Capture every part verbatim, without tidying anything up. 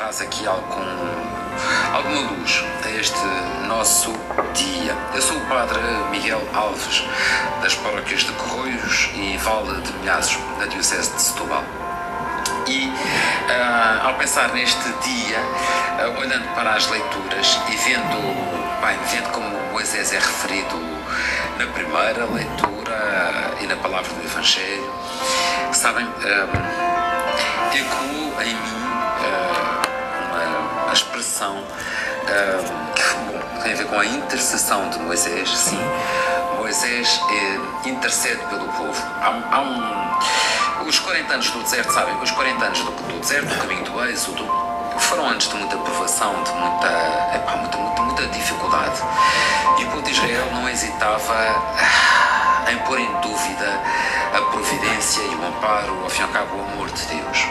traz aqui algum, alguma luz a este nosso dia. Eu sou o Padre Miguel Alves, das paróquias de Corroios e Vale de Milhazes, na Diocese de Setúbal. E uh, ao pensar neste dia, uh, olhando para as leituras e vendo, bem, vendo como Moisés é referido na primeira leitura e na palavra do Evangelho, sabem, uh, ecoou em mim uh, uma, uma expressão uh, que bom, tem a ver com a intercessão de Moisés. Sim, Moisés eh, intercede pelo povo. Há, há um Os quarenta anos do deserto, sabem, os quarenta anos do, do deserto, do caminho do êxodo, foram anos de muita provação, de muita, epá, muita, muita, muita dificuldade. E o povo de Israel não hesitava em pôr em dúvida a providência e o amparo, ao fim e ao cabo, o amor de Deus.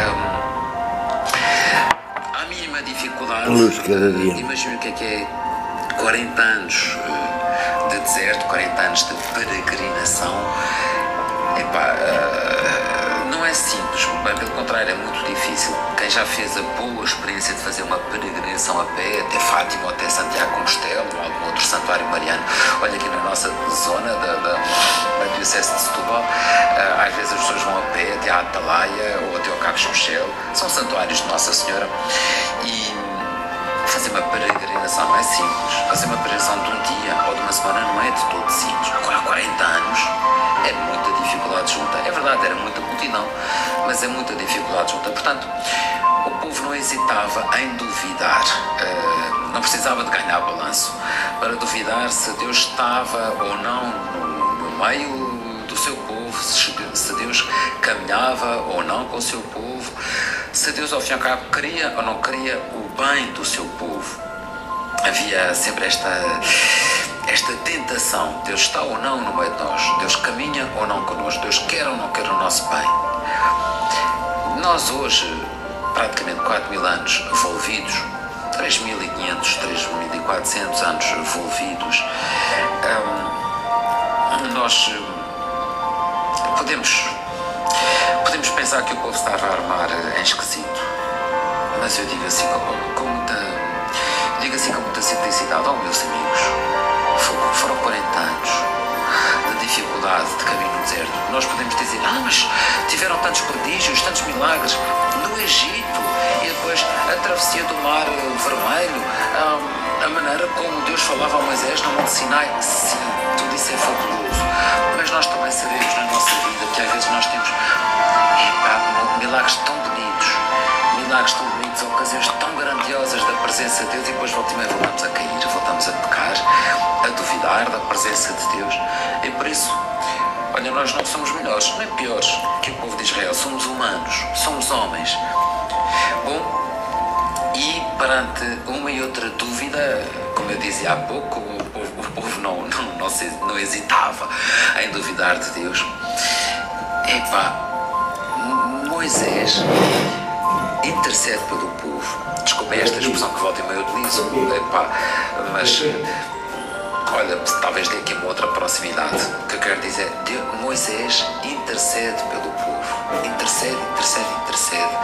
Um, à mínima dificuldade, imaginem o que é que é quarenta anos de deserto, quarenta anos de peregrinação. Epá, uh, não é simples, bem, pelo contrário, é muito difícil. Quem já fez a boa experiência de fazer uma peregrinação a pé até Fátima ou até Santiago de Compostela ou algum outro santuário mariano, olha aqui na nossa zona da, da, da Diocese de Setúbal, uh, às vezes as pessoas vão a pé até à Atalaia ou até ao Cabo Escochel, são santuários de Nossa Senhora, e fazer uma peregrinação não é simples. Fazer uma peregrinação de um dia ou de uma semana não é de todo simples. Agora há quarenta anos é muita dificuldade junta. É verdade, era muita multidão, mas é muita dificuldade junta. Portanto, o povo não hesitava em duvidar, uh, não precisava de ganhar balanço para duvidar se Deus estava ou não no, no meio do seu povo, se Deus caminhava ou não com o seu povo, se Deus ao fim e ao cabo queria ou não queria o bem do seu povo. Havia sempre esta, esta tentação, Deus está ou não no meio de nós, Deus caminha ou não connosco, Deus quer ou não quer o nosso bem. Nós hoje, praticamente quatro mil anos envolvidos, três mil e quinhentos, três mil e quatrocentos anos envolvidos, hum, nós podemos, podemos pensar que o povo estava a armar em esquisito, mas eu digo assim com, com muita, digo assim com muita simplicidade, oh meus amigos, foram, foram quarenta anos de dificuldade, de caminho no deserto. Nós podemos dizer, ah, mas tiveram tantos prodígios, tantos milagres no Egito, e depois a travessia do Mar Vermelho, a, a maneira como Deus falava a Moisés no Monte Sinai. Sim, tudo isso é fabuloso, mas nós também sabemos na nossa vida que às vezes nós temos epá, milagres tão bonitos, milagres tão bonitos, ocasiões tão grandiosas da presença de Deus, e depois voltamos, voltamos a cair, voltamos a pecar, a duvidar da presença de Deus. E por isso, olha, nós não somos melhores nem piores que o povo de Israel, somos humanos, somos homens. Bom, e perante uma e outra dúvida, como eu dizia há pouco, o povo, o povo não, não, não, se, não hesitava em duvidar de Deus. Epá, Moisés intercede pelo povo. Desculpem esta expressão que volta e meia utilizo, epá, mas olha, talvez dê aqui uma outra proximidade. O que eu quero dizer, Deus, Moisés intercede pelo povo, intercede, intercede, intercede.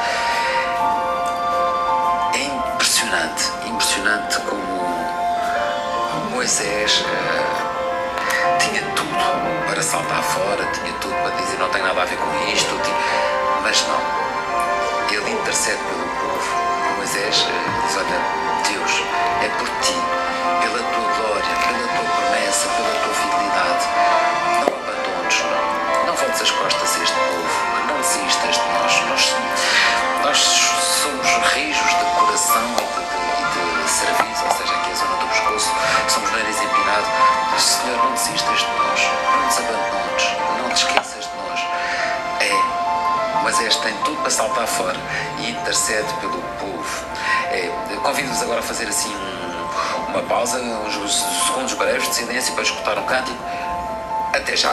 É impressionante, impressionante como Moisés uh, tinha tudo para saltar fora, tinha tudo para dizer não tem nada a ver com isto, tinha, mas não. Ele intercede pelo povo. Moisés diz, olha, Deus, é por ti, pela tua glória, pela tua promessa, pela tua fidelidade. Não abandones, não. Não voltes as costas a este povo, não desistas de nós. Nós, nós somos rijos de coração e de, de, e de serviço, ou seja, aqui a zona do pescoço, somos nariz empinado. Mas, Senhor, não desistas de nós, não nos abandones, não te esqueças de nós. É. Moisés tem tudo para saltar fora e intercede pelo povo. É, convido-vos agora a fazer assim um, uma pausa, uns segundos breves de silêncio para escutar um cântico. Até já!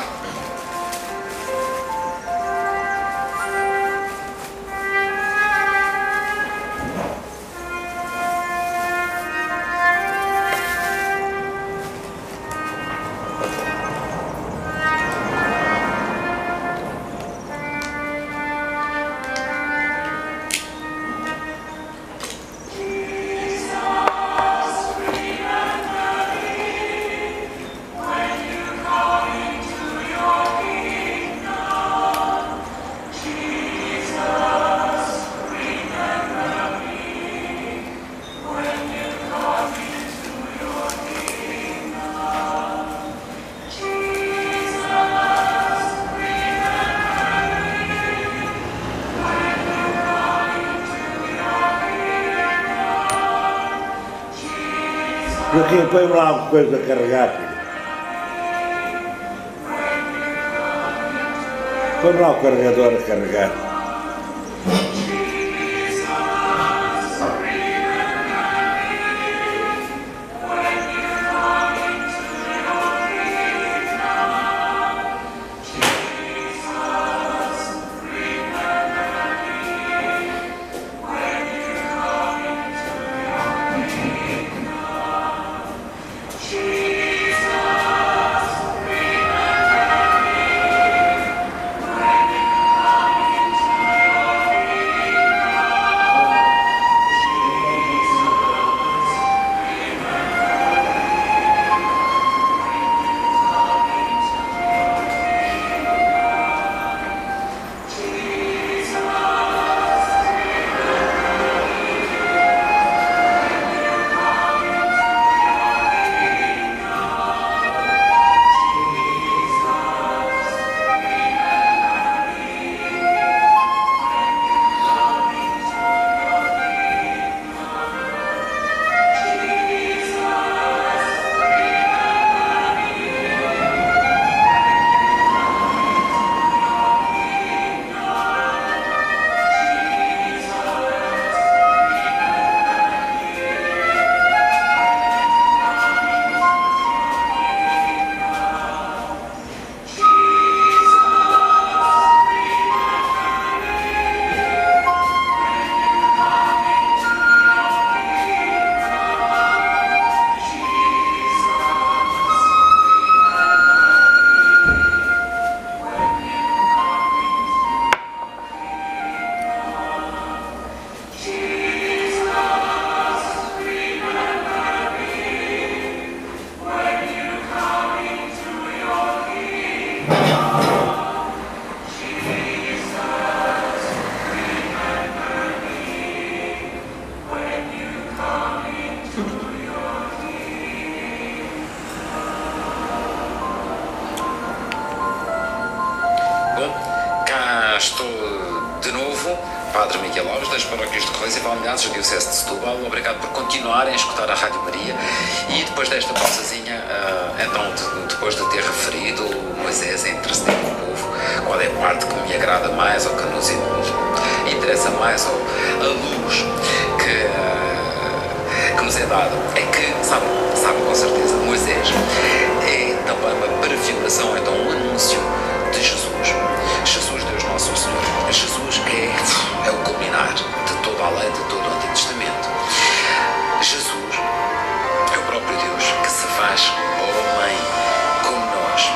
Joaquim, põe-me lá alguma coisa a carregar, filho. Põe-me lá o carregador a carregar. Padre Miguel Alves, das paróquias de Correios e Valmilhares, da Diocese de Setúbal. Obrigado por continuarem a escutar a Rádio Maria. E depois desta pausazinha, uh, então, de, depois de ter referido Moisés a interceder pelo povo, qual é a parte que me agrada mais ou que nos interessa mais, ou a luz que, uh, que nos é dada, é que, sabe, sabe com certeza, Moisés é também uma prefiguração, é então um anúncio de Jesus. Jesus, Deus Nosso Senhor. Jesus é, é o culminar de toda a lei, de todo o Antigo Testamento. Jesus é o próprio Deus que se faz homem como nós.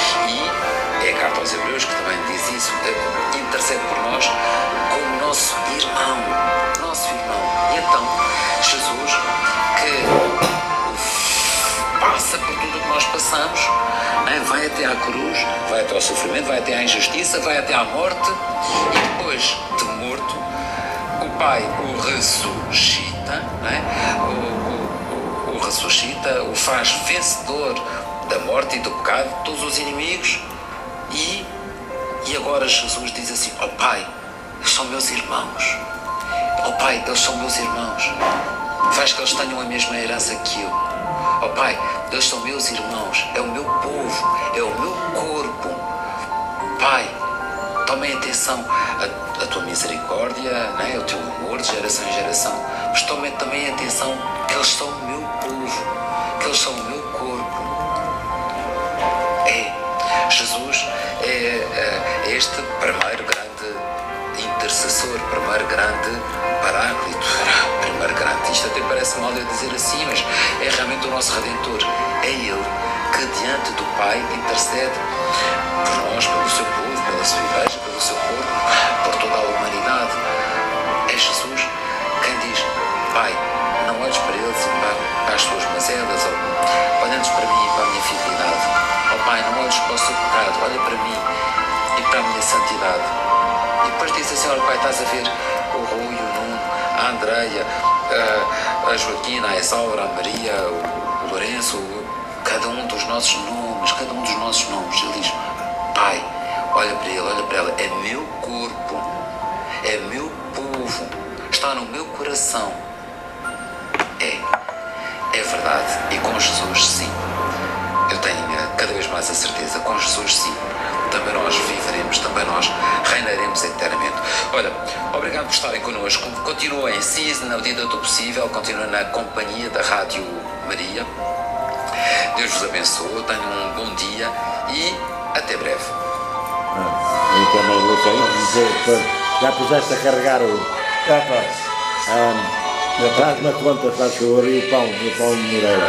E é a carta aos Hebreus que também diz isso, intercede por nós como nosso irmão. Nosso irmão. E então, Jesus, que passa por tudo o que nós passamos, vai até à cruz, vai até ao sofrimento, vai até à injustiça, vai até à morte, e depois de morto, o Pai o ressuscita, não é? o, o, o ressuscita, o faz vencedor da morte e do pecado, de todos os inimigos, e, e agora Jesus diz assim: ó Pai, eles são meus irmãos, ó Pai, eles são meus irmãos, faz que eles tenham a mesma herança que eu. Ó Pai, eles são meus irmãos, é o meu povo, é o meu corpo. Pai, tomem atenção a, a tua misericórdia, né? O teu amor de geração em geração, mas tomem também atenção que eles são o meu povo, que eles são o meu corpo. É, Jesus é, é, é este primeiro grande intercessor, primeiro grande paráclito, primeiro grande, isto até parece mal eu dizer assim, mas é realmente o nosso Redentor. É Ele que diante do Pai intercede por nós, pelo seu povo, pela sua igreja, pelo seu corpo, por toda a humanidade. É Jesus quem diz: Pai, não olhes para eles e para, para as suas mazelas, ou olha-nos para mim e para a minha fidelidade. Ó Pai, não olhes para o seu pecado, olha para mim e para a minha santidade. E depois diz assim: olha Pai, estás a ver o Rui, o Nuno, a Andreia, a, a Joaquina, a Isaura, a Maria, o, o Lourenço, o, cada um dos nossos nomes, cada um dos nossos nomes. Ele diz: Pai, olha para ele, olha para ela, é meu corpo, é meu povo, está no meu coração. É, é verdade, e com Jesus sim. Eu tenho cada vez mais a certeza, com Jesus sim. Também nós viveremos, também nós reinaremos eternamente. Olha, obrigado por estarem connosco. Continuem, sim, na medida do possível, continuem na companhia da Rádio Maria. Deus vos abençoe, tenham um bom dia e até breve. Ah, eu também vou sair. Já puseste a carregar o... Já está. Um, Traz-me a conta, faz favor, e o pão, o pão de Moreira.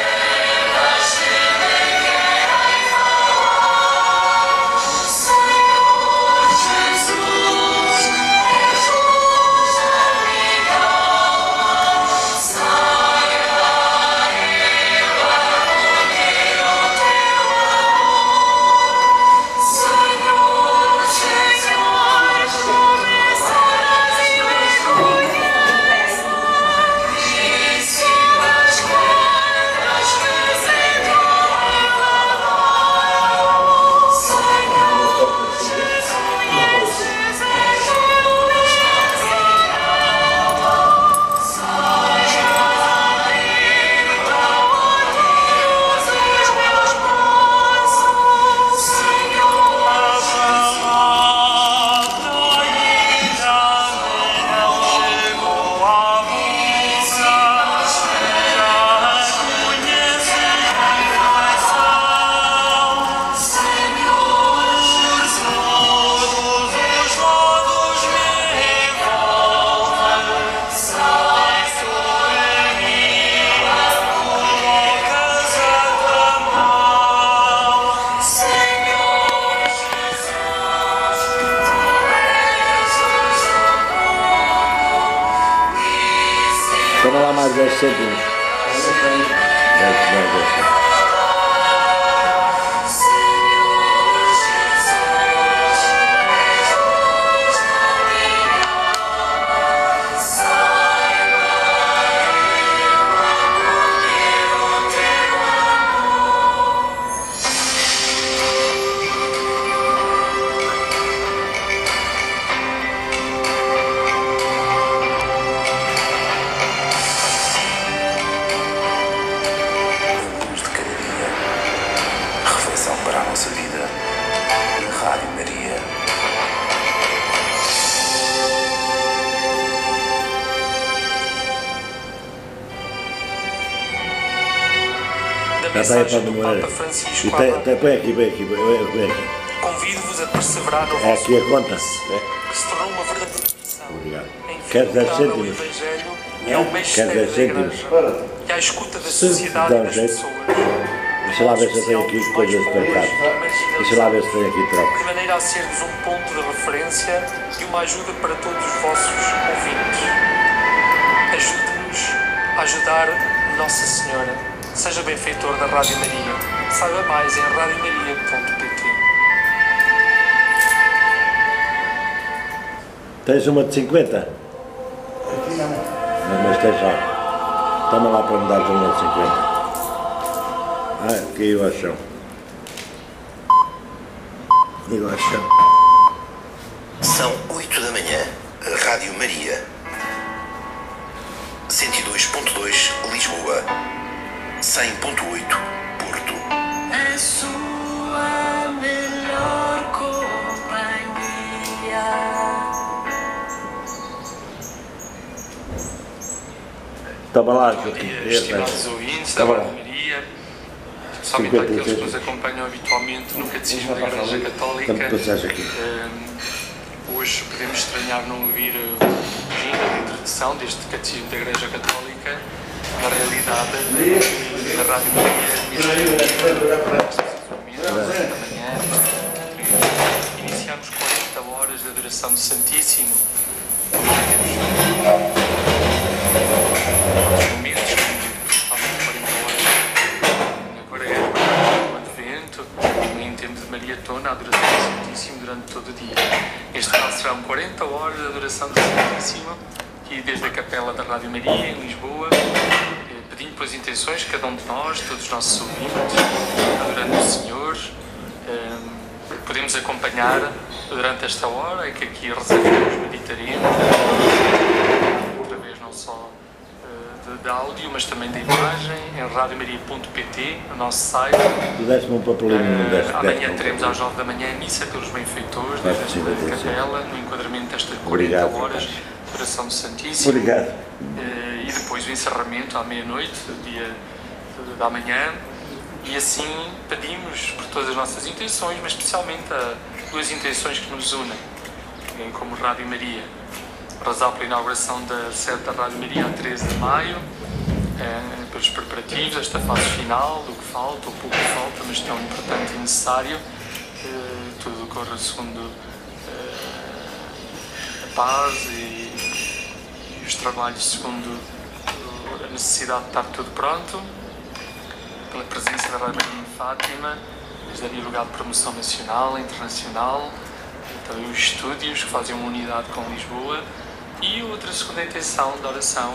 Toma lá mais dez cêntimos. dez, dez, dez. Mensagem do Papa Francisco e tem, tem, põe aqui, põe aqui, põe aqui. Convido-vos a perseverar no é vosso aqui a conta. que se tornou uma verdadeira missão. Obrigado. Em Queres dez fidelidade ao cêntimos? Evangelho e ao Queres Mestre dez da cêntimos? Igreja e à escuta da Se sociedade dá e um das jeito. pessoas. Deixa lá ver se eu tenho aqui coisas de trocar. Deixa lá ver se tenho aqui trocos. De maneira a sermos um ponto de referência e uma ajuda para todos os vossos ouvintes. Ajude-nos a ajudar Nossa Senhora. Seja benfeitor da Rádio Maria. Saiba mais em radio maria ponto pt. Tens uma de cinquenta? Aqui não. Mas, mas tens já. Toma lá para me dar uma de cinquenta. Ah, caiu ao chão. Caiu ao chão. São oito da manhã. Rádio Maria. cento e dois ponto dois Lisboa. cem ponto oito Porto. A sua melhor companhia. Toma lá, Bom Joaquim. dia, estimados ouvintes da Tá bom. Rádio Maria, especialmente cinquenta e aqueles que seis. nos acompanham habitualmente no Catecismo da Igreja Católica. Tanto passaste aqui. Um, hoje podemos estranhar não ouvir uh, ainda a introdução deste Catecismo da Igreja Católica. Na realidade, uh, na Rádio Maria, neste momento, da manhã, uh, iniciamos quarenta horas de adoração do Santíssimo. Momentos que faltam quarenta horas. Agora é o Advento, em tempo de maratona, a adoração do Santíssimo durante todo o dia. Este caso serão quarenta horas de adoração do Santíssimo, aqui desde a capela da Rádio Maria, em Lisboa, pedindo pelas intenções de cada um de nós, todos os nossos ouvintes, adorando o Senhor. Podemos acompanhar durante esta hora, é que aqui rezaremos, meditaremos, através não só uh, de, de áudio, mas também de imagem, em radio maria ponto pt, no nosso site. Tu deste-me um papelinho, não deste? Uh, amanhã teremos às nove da manhã a missa pelos benfeitores, desde a Capela, no enquadramento destas quarenta horas de oração do Santíssimo. Obrigado. Uh, e depois o encerramento à meia-noite, dia de, da manhã. E assim pedimos por todas as nossas intenções, mas especialmente a duas intenções que nos unem, como Rádio Maria. Rezar pela inauguração da sede da Rádio Maria a treze de maio, eh, pelos preparativos, esta fase final, do que falta, o pouco que falta, mas tão importante e necessário. Eh, tudo corre segundo eh, a paz e, e os trabalhos segundo a necessidade de estar tudo pronto. Pela presença da Rádio Maria em Fátima, desde daria lugar de promoção nacional, internacional, também os estúdios que fazem uma unidade com Lisboa. E outra segunda intenção de oração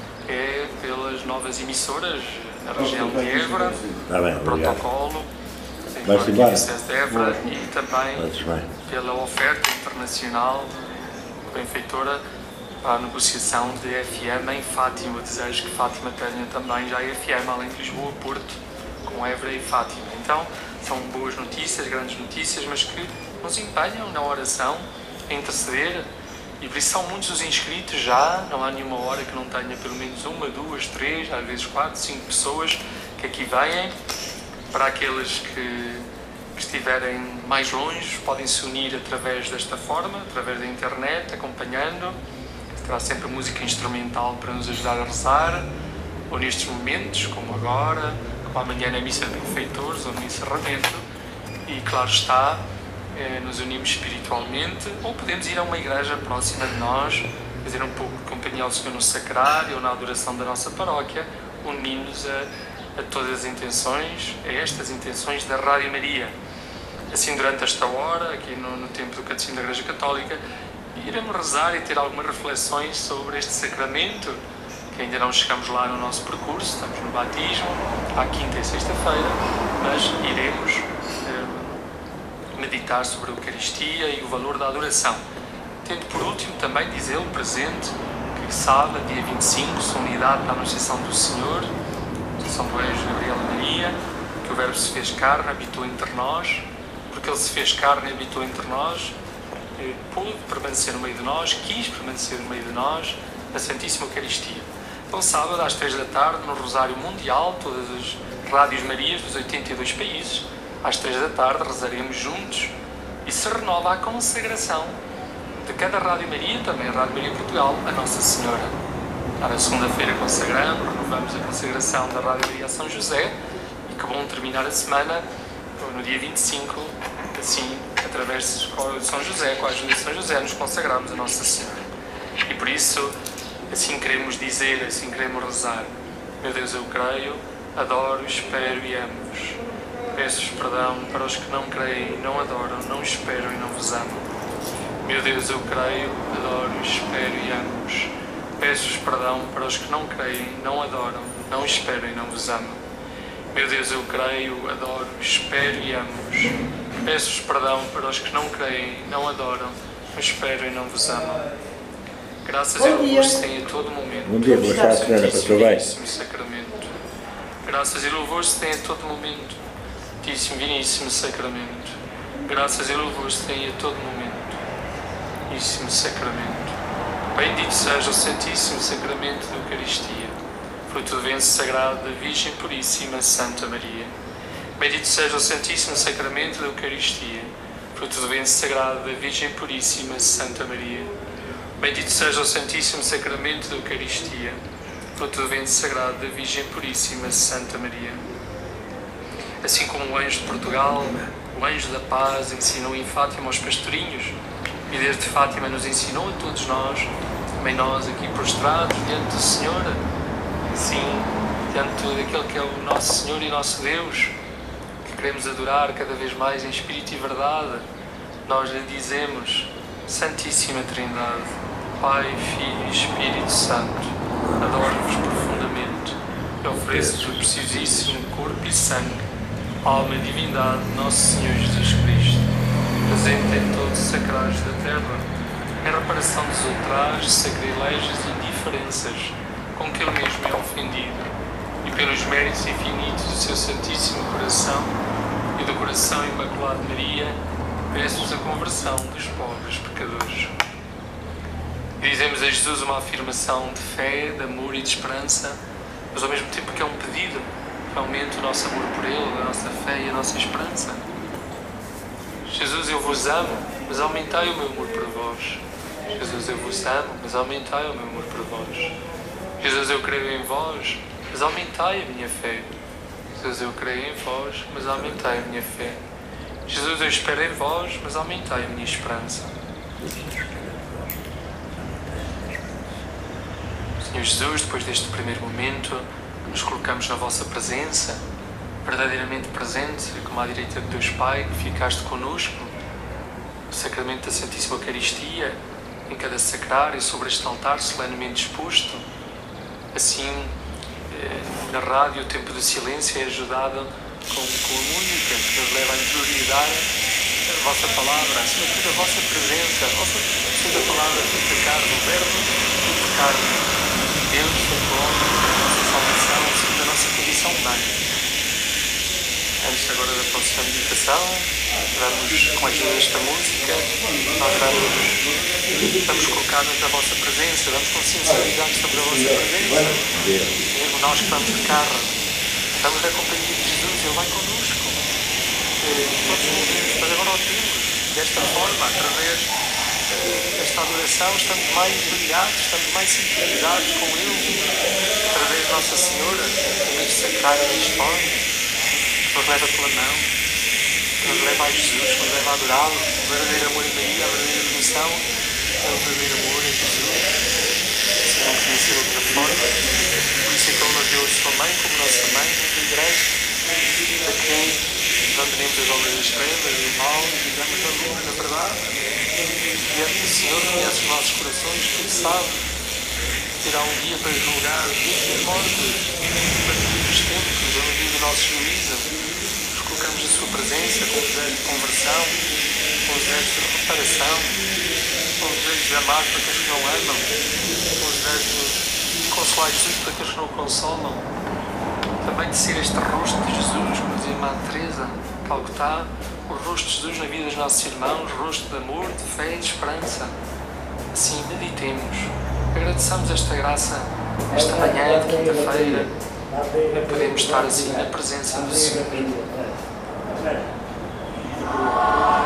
é pelas novas emissoras na região de Évora, Tá bem, protocolo, Vai-se embora? de Évora, e também pela oferta internacional benfeitora para a negociação de F M em Fátima. Eu desejo que Fátima tenha também já F M, além de Lisboa, Porto, com Évora e Fátima. Então, são boas notícias, grandes notícias, mas que nos empenham na oração, a interceder. E por isso são muitos os inscritos já, não há nenhuma hora que não tenha pelo menos uma, duas, três, às vezes quatro, cinco pessoas que aqui vêm. Para aqueles que, que estiverem mais longe, podem se unir através desta forma, através da internet, acompanhando. Terá sempre música instrumental para nos ajudar a rezar, ou nestes momentos, como agora, como amanhã na missa de benfeitores ou no encerramento. E claro está, eh, nos unimos espiritualmente, ou podemos ir a uma igreja próxima de nós, fazer um pouco de companhia ao Senhor no sacrário ou na adoração da nossa paróquia, unindo-nos a, a todas as intenções, a estas intenções da Rádio Maria. Assim, durante esta hora, aqui no, no tempo do Catecismo da Igreja Católica, iremos rezar e ter algumas reflexões sobre este sacramento, que ainda não chegamos lá no nosso percurso, estamos no batismo, à quinta e sexta-feira, mas iremos eh, meditar sobre a Eucaristia e o valor da adoração. Tendo por último também, diz ele, presente, que sábado, dia vinte e cinco, solenidade da Anunciação do Senhor, São do Anjo Gabriel e Maria, que o Verbo se fez carne, habitou entre nós, porque ele se fez carne e habitou entre nós, pôde permanecer no meio de nós, quis permanecer no meio de nós, na Santíssima Eucaristia. Então, sábado, às três da tarde, no Rosário Mundial, todas as Rádios Marias dos oitenta e dois países, às três da tarde, rezaremos juntos e se renova a consagração de cada Rádio Maria, também a Rádio Maria Portugal, a Nossa Senhora. Na segunda-feira consagramos, renovamos a consagração da Rádio Maria a São José, e que bom terminar a semana no dia vinte e cinco, assim, através de São José, com a ajuda de São José, nos consagramos a Nossa Senhora. E por isso, assim queremos dizer, assim queremos rezar. Meu Deus, eu creio, adoro, espero e amo-vos. Peço-vos perdão para os que não creem, não adoram, não esperam e não vos amam. Meu Deus, eu creio, adoro, espero e amo-vos. Peço-vos perdão para os que não creem, não adoram, não esperam e não vos amam. Meu Deus, eu creio, adoro, espero e amo-vos. Peço-vos perdão para os que não creem, não adoram, não esperam e não vos amam. Graças e louvores se têm a todo momento. Bom dia, boa tarde, senhora, passou bem? Sacramento. Graças e louvores se têm a todo momento. Santíssimo Diviníssimo Sacramento. Graças e louvores se têm a todo momento. Diviníssimo Sacramento. Bendito seja o Santíssimo Sacramento da Eucaristia, fruto do ventre sagrado da Virgem Puríssima Santa Maria. Bendito seja o Santíssimo Sacramento da Eucaristia, fruto do ventre sagrado da Virgem Puríssima Santa Maria. Bendito seja o Santíssimo Sacramento da Eucaristia, fruto do ventre sagrado da Virgem Puríssima Santa Maria. Assim como o anjo de Portugal, o anjo da paz, ensinou em Fátima aos pastorinhos, e desde Fátima nos ensinou a todos nós, também nós aqui prostrados diante do Senhor, assim, diante daquele que é o nosso Senhor e nosso Deus, que queremos adorar cada vez mais em Espírito e Verdade, nós lhe dizemos: Santíssima Trindade, Pai, Filho e Espírito Santo, adoro-vos profundamente e ofereço-vos o preciosíssimo corpo e sangue, alma e divindade de Nosso Senhor Jesus Cristo, presente em todos os sacrários da terra, em reparação dos ultrajes, sacrilégios e indiferenças com que Ele mesmo é ofendido, e pelos méritos infinitos do seu Santíssimo Coração e do Coração Imaculado de Maria, peço-vos a conversão dos pobres pecadores. E dizemos a Jesus uma afirmação de fé, de amor e de esperança, mas ao mesmo tempo que é um pedido que aumente o nosso amor por Ele, a nossa fé e a nossa esperança. Jesus, eu vos amo, mas aumentai o meu amor por vós. Jesus, eu vos amo, mas aumentai o meu amor por vós. Jesus, eu creio em vós, mas aumentai a minha fé. Jesus, eu creio em vós, mas aumentai a minha fé. Jesus, eu espero em vós, mas aumentai a minha esperança. Senhor Jesus, depois deste primeiro momento, nos colocamos na vossa presença, verdadeiramente presente, como à direita de Deus Pai, que ficaste connosco, no sacramento da Santíssima Eucaristia, em cada sacrário, sobre este altar solenemente exposto. Assim, na rádio, o tempo do silêncio é ajudado com, com a música, que nos leva a interiorizar a vossa palavra, acima de tudo a vossa presença, a vossa seja a palavra feita carne, o verbo feito carne, Deus feito homem, a nossa salvação, segundo a nossa condição humana. Antes agora da próxima meditação, vamos, com a ajuda desta música, nós vamos, vamos colocar-nos na vossa presença, vamos com sinceridade sobre a vossa presença, mesmo nós que vamos de carro, estamos na companhia de Jesus, Ele vai connosco, todos os momentos, mas agora o temos, desta forma, através desta adoração, estamos mais ligados, estamos mais sintonizados com Ele, através de Nossa Senhora, neste sacrário e história, que nos leva pela mão, que nos leva a Jesus, que nos leva a adorá-lo, o verdadeiro amor em Maria, a verdadeira devoção, é o verdadeiro amor em Jesus, se não podia ser de outra forma. Por isso então nos deu a sua mãe como nossa mãe, na igreja, para que abandonemos as obras das trevas, do mal, e vivamos na luz, na verdade. Diante do Senhor, conhece os nossos corações, tudo sabe, terá um dia para julgar os vivos e os mortos, para todos os tempos, a medida do nosso juízo. Nos colocamos na sua presença com o desejo de conversão, com o desejo de reparação, com o desejo de amar para aqueles que não amam, com o desejo de consolar Jesus para aqueles que não o consolam. Também de ser este rosto de Jesus, como dizia a Irmã Teresa, Calcutá, o rosto de Jesus na vida dos nossos irmãos, rosto de amor, de fé e de esperança. Assim, meditemos, agradeçamos esta graça, esta manhã de quinta-feira, podemos estar assim na presença do Senhor.